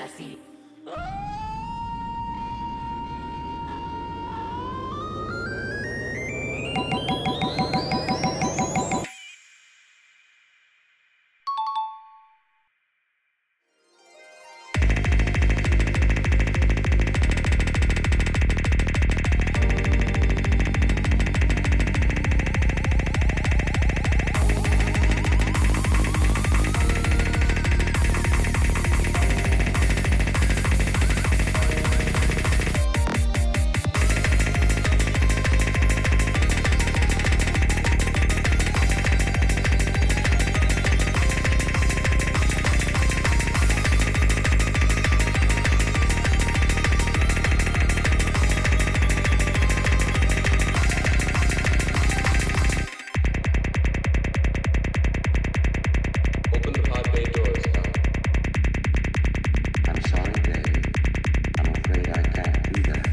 así. Open the pod bay doors, Hal. I'm sorry, Dave. I'm afraid I can't do that.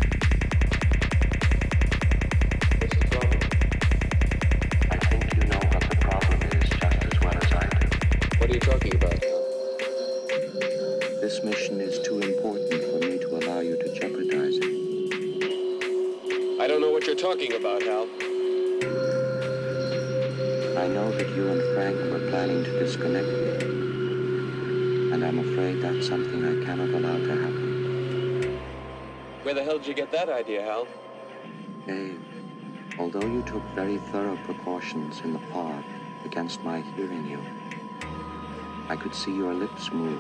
What's the problem? I think you know what the problem is just as well as I do. What are you talking about, Hal? This mission is too important for me to allow you to jeopardize it. I don't know what you're talking about, Hal. I know that you and Frank were planning to disconnect me. And I'm afraid that's something I cannot allow to happen. Where the hell did you get that idea, Hal? Dave, although you took very thorough precautions in the pod against my hearing you, I could see your lips move.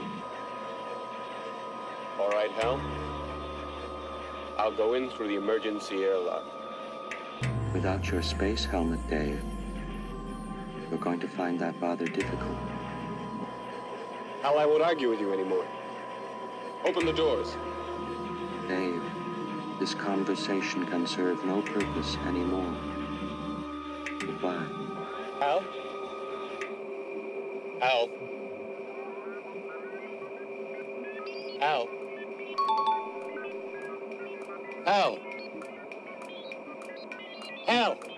All right, Hal. I'll go in through the emergency airlock. Without your space helmet, Dave, you're going to find that rather difficult. Hal, I won't argue with you anymore. Open the doors. Dave, this conversation can serve no purpose anymore. Goodbye. Hal? Hal? Hal? Hal? Hal?